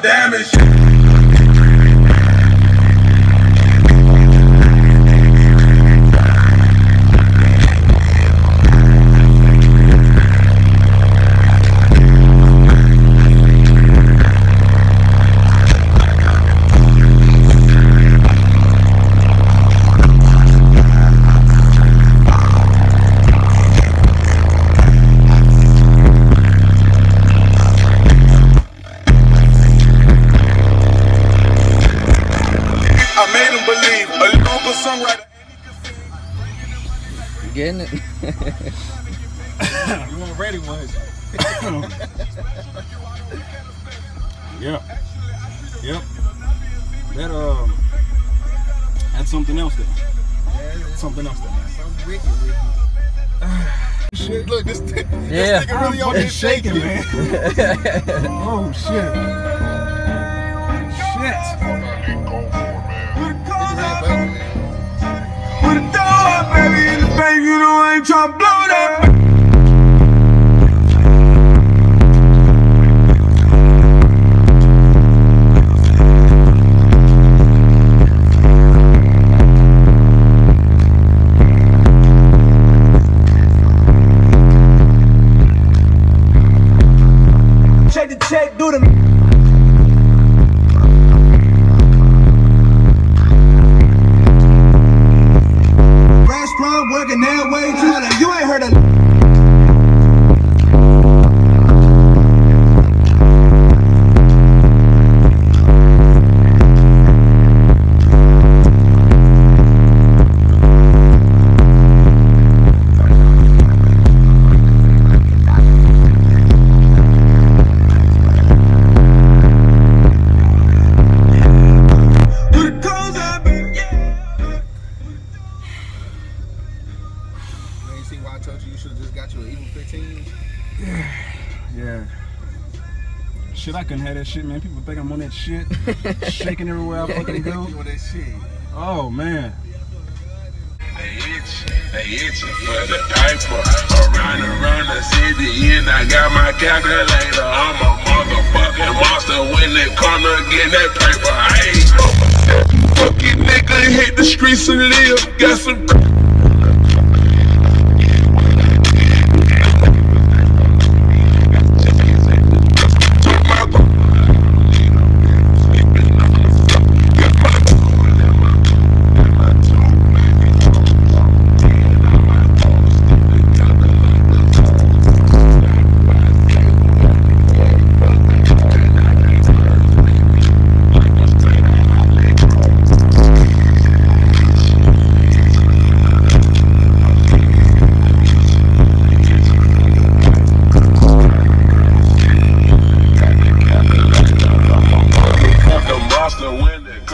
damage. Getting it? You weren't ready, was Yep. Yep. That's something else there. Yeah, something else there. Something wicked. Shit, look, this nigga really on this shaking, man. Oh, shit. Put a throw up, baby, in the bank, you know I ain't tryna blow that. Check the check, do the restaurant working that way, trying you ain't heard of why I told you should have just got you an Eagle 15? Yeah. Shit, I couldn't have that shit, man. People think I'm on that shit. Shaking everywhere I fucking go. You on that shit. Oh, man. They itching for the paper. Around the city, and I got my calculator. I'm a motherfucking monster when it come to getting that paper. Hey, fucking nigga hit the streets and live. Got some